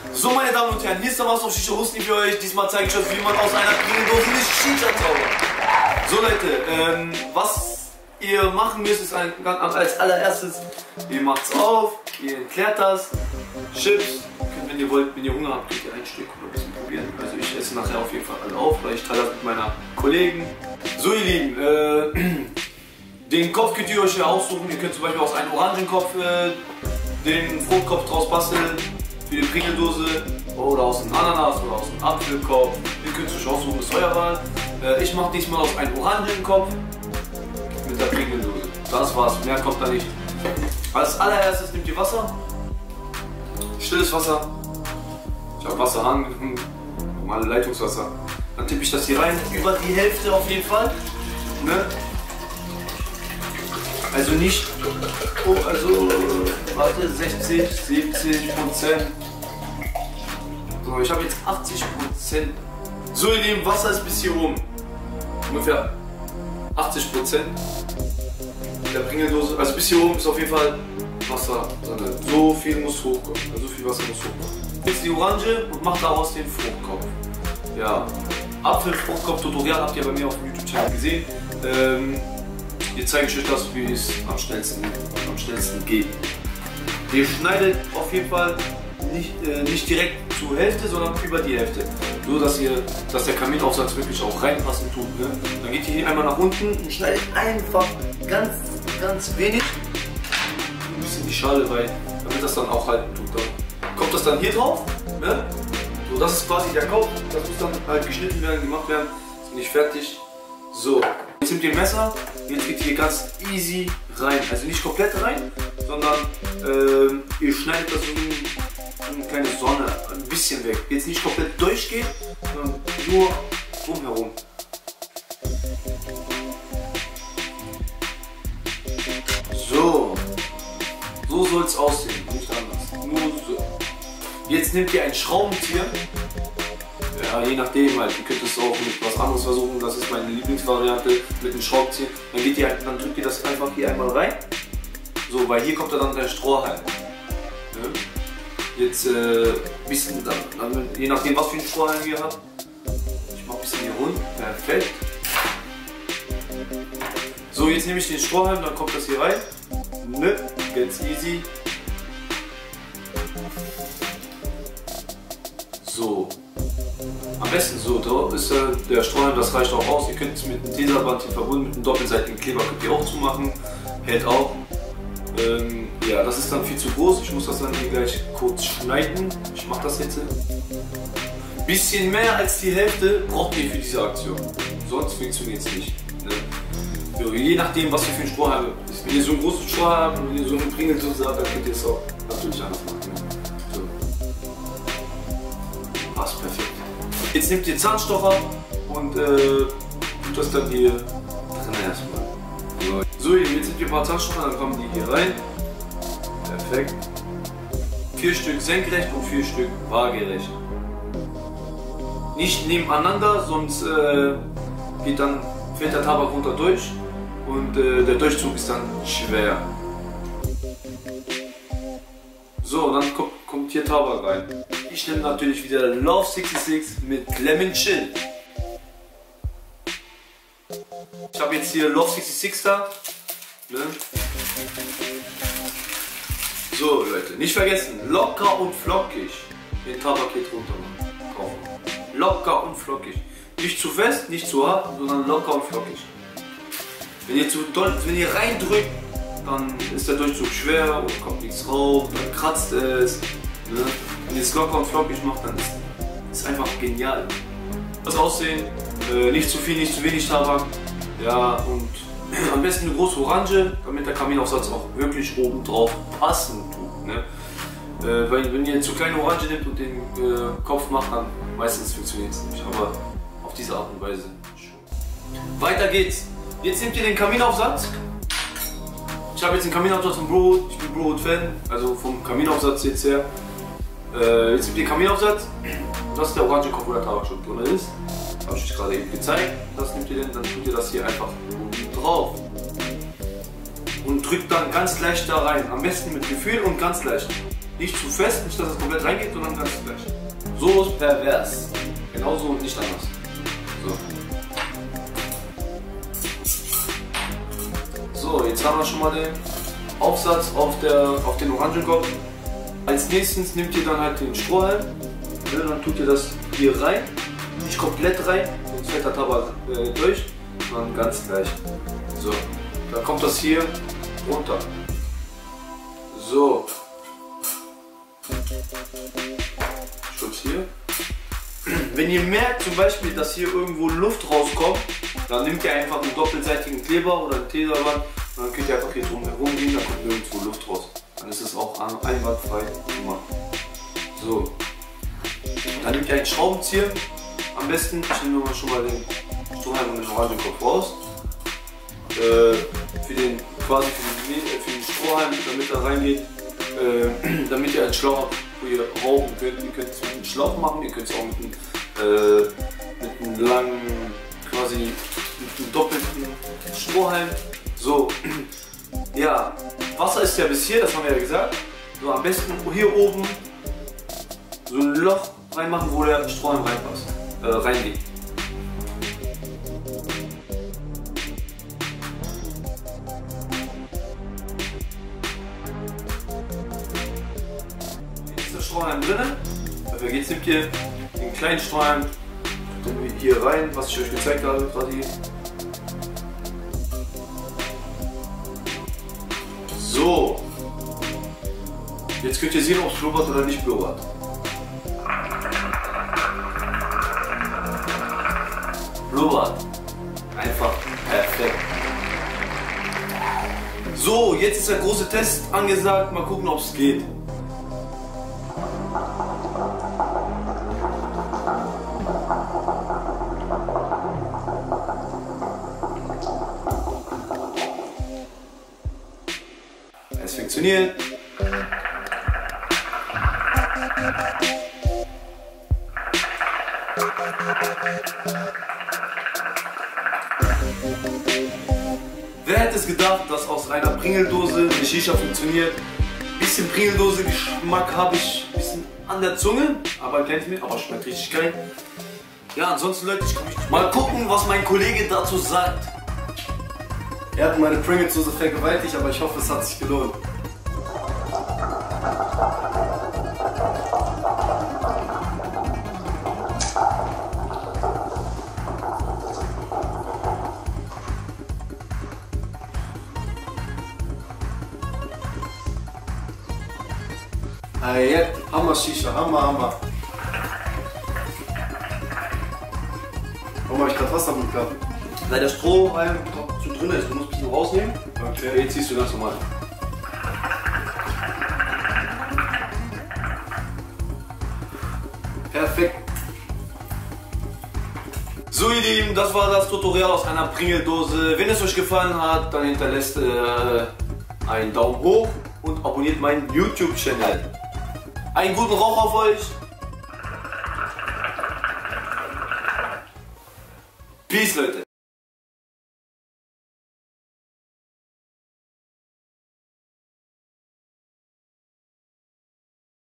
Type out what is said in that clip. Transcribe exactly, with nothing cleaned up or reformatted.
So, meine Damen und Herren, hier ist der Master of Shisha Husni für euch. Diesmal zeige ich euch, wie man aus einer Klingendose eine Shisha zaubert. So Leute, ähm, was ihr machen müsst, ist ein, als allererstes, ihr macht's auf, ihr entleert das, Chips, könnt, wenn ihr wollt, wenn ihr Hunger habt, könnt ihr ein Stück oder ein bisschen probieren. Also ich esse nachher auf jeden Fall alle auf, weil ich teile das mit meiner Kollegen. So ihr Lieben, äh, den Kopf könnt ihr euch ja aussuchen. Ihr könnt zum Beispiel aus einem Orangenkopf äh, den Fruchtkopf draus basteln für die Pringeldose oder aus einem Ananas oder aus einem Apfelkopf. Ihr könnt es euch aussuchen, ist euer Wahl. Äh, ich mache diesmal aus einem Orangenkopf mit der Pringeldose. Das war's, mehr kommt da nicht. Als allererstes nehmt ihr Wasser, stilles Wasser. Ich habe Wasser angefangen, normale Leitungswasser. Dann tippe ich das hier rein, über die Hälfte auf jeden Fall. Ne? Also nicht, oh, also, warte, sechzig, siebzig Prozent. So, ich habe jetzt achtzig Prozent. So, ihr Lieben, Wasser ist bis hier oben. Ungefähr achtzig Prozent der Pringeldose. Also bis hier oben ist auf jeden Fall Wasser drin. So viel muss hochkommen. Also so viel Wasser muss hochkommen. Jetzt die Orange und macht daraus den Fruchtkopf. Ja, Apfelfruchtkopf-Tutorial habt ihr bei mir auf dem YouTube-Channel gesehen. Ähm, Hier zeige ich euch das, wie es am schnellsten, am schnellsten geht. Ihr schneidet auf jeden Fall nicht, äh, nicht direkt zur Hälfte, sondern über die Hälfte. So dass, ihr, dass der Kaminaufsatz wirklich auch reinpassen tut. Ne? Dann geht ihr hier einmal nach unten und schneidet einfach ganz, ganz wenig. Ein bisschen die Schale rein, damit das dann auch halten tut. Dann kommt das dann hier drauf. Ne? So, das ist quasi der Kopf. Das muss dann halt geschnitten werden, gemacht werden. Ist nicht fertig. So, jetzt nehmt ihr ein Messer, jetzt geht hier ganz easy rein, also nicht komplett rein, sondern äh, ihr schneidet das in eine kleine Sonne, ein bisschen weg. Jetzt nicht komplett durchgehen, sondern nur drumherum. So, so soll es aussehen, nicht anders, nur so. Jetzt nehmt ihr ein Schraubenzieher. Ja, je nachdem halt, ihr könnt es auch mit was anderes versuchen, das ist meine Lieblingsvariante mit dem Schraubenzieher. Dann geht ihr, dann drückt ihr das einfach hier einmal rein. So, weil hier kommt dann der Strohhalm. Ja. Jetzt äh, bisschen, dann, dann, je nachdem was für einen Strohhalm ihr habt. Ich mache ein bisschen hier rund, perfekt. So, jetzt nehme ich den Strohhalm, dann kommt das hier rein. Ne, ganz easy. So. Am besten so, da ist äh, der Strohhalm, das reicht auch aus. Ihr könnt es mit einem Tesaband hier verbunden, mit einem doppelseitigen Kleber könnt ihr auch zumachen. Hält auch. Ähm, ja, das ist dann viel zu groß. Ich muss das dann hier gleich kurz schneiden. Ich mache das jetzt. Ein bisschen mehr als die Hälfte braucht ihr für diese Aktion. Sonst funktioniert es nicht. Ne? So, je nachdem, was ihr für einen Strohhalm habt. Wenn ihr so einen großen Strohhalm habt und wenn ihr so eine Pringeldose habt, dann könnt ihr es auch natürlich anders machen. Ne? So. Passt perfekt. Jetzt nehmt ihr Zahnstocher und äh, tut das dann hier drin erstmal. So, jetzt nehmt ihr ein paar Zahnstocher, dann kommen die hier rein. Perfekt. Vier Stück senkrecht und vier Stück waagerecht. Nicht nebeneinander, sonst äh, geht dann, fällt der Tabak runter durch und äh, der Durchzug ist dann schwer. So, dann kommt, kommt hier Tabak rein. Ich nehme natürlich wieder Love sechsundsechzig mit Lemon Chill. Ich habe jetzt hier Love sechsundsechzig da. Ne? So Leute, nicht vergessen, locker und flockig den Tabak hier drunter machen. Locker und flockig. Nicht zu fest, nicht zu hart, sondern locker und flockig. Wenn ihr, zu doll, wenn ihr reindrückt, dann ist der Durchzug schwer und kommt nichts raus, dann kratzt es. Ne? Wenn ihr es locker und flockig macht, dann ist es einfach genial. Das Aussehen, äh, nicht zu viel, nicht zu wenig Tabak. Ja, und am besten eine große Orange, damit der Kaminaufsatz auch wirklich oben drauf passen tut. Ne? Äh, weil wenn ihr zu kleine Orange nehmt und den äh, Kopf macht, dann meistens funktioniert es nicht. Aber auf diese Art und Weise schon. Weiter geht's. Jetzt nehmt ihr den Kaminaufsatz. Ich habe jetzt den Kaminaufsatz von Brohood. Ich bin Brohood-Fan, also vom Kaminaufsatz jetzt her. Äh, jetzt nehmt ihr den Kaminaufsatz. Das ist der Orangenkopf, wo der Tabak schon drin ist. Habe ich euch gerade eben gezeigt. Das nehmt ihr denn, dann tut ihr das hier einfach oben drauf. Und drückt dann ganz leicht da rein. Am besten mit Gefühl und ganz leicht. Nicht zu fest, nicht dass es komplett reingeht, sondern ganz gleich. So ist pervers. Genauso und nicht anders. So. So, jetzt haben wir schon mal den Aufsatz auf, der, auf den Orangenkopf. Als nächstes nehmt ihr dann halt den Strohhalm. Ja, dann tut ihr das hier rein. Nicht komplett rein, sonst fällt der Tabak äh, durch. Sondern ganz gleich. So, dann kommt das hier runter. So. Schutz hier. Wenn ihr merkt zum Beispiel, dass hier irgendwo Luft rauskommt, dann nehmt ihr einfach einen doppelseitigen Kleber oder ein Teserband und dann könnt ihr einfach hier drum herum gehen, dann kommt nirgendwo Luft raus. Dann ist es auch einwandfrei gemacht. So. Dann nehmt ihr einen Schraubenzieher. Am besten, ich nehme schon mal den Strohhalm und den Orangenkopf raus. Äh, für den quasi für den, für den Strohhalm, damit er reingeht, äh, damit ihr einen Schlauch habt, wo ihr rauchen könnt. Ihr könnt es mit einem Schlauch machen, ihr könnt es auch mit einem, äh, mit einem langen, quasi mit einem doppelten Strohhalm. So, ja, Wasser ist ja bis hier, das haben wir ja gesagt. So, am besten hier oben so ein Loch reinmachen, wo der Strohhalm reinpasst, äh, reingeht. Jetzt ist der Strohhalm drin. Dafür jetzt nehmt ihr den kleinen Strohhalm hier rein, was ich euch gezeigt habe gerade. So. Jetzt könnt ihr sehen, ob es blubbert oder nicht blubbert. Blubbert. Einfach perfekt. So, jetzt ist der große Test angesagt. Mal gucken, ob es geht. Es funktioniert. Wer hätte es gedacht, dass aus einer Pringeldose eine Shisha funktioniert? Bisschen Pringeldose-Geschmack habe ich ein bisschen an der Zunge, aber kennt mir, aber schmeckt richtig geil. Ja, ansonsten Leute, ich kann mich mal gucken, was mein Kollege dazu sagt. Er hat meine Pringles-Dose vergewaltigt, aber ich hoffe, es hat sich gelohnt. Ah, jetzt, Hammer Shisha, Hammer, Hammer. Warum habe ich gerade Wasser mit gehabt? Weil der Strohhalm zu drin ist, du musst ein bisschen rausnehmen. Okay. Jetzt ziehst du ganz normal. Perfekt. So ihr Lieben, das war das Tutorial aus einer Pringeldose. Wenn es euch gefallen hat, dann hinterlasst äh, einen Daumen hoch und abonniert meinen YouTube-Channel. Einen guten Rauch auf euch. Peace, Leute.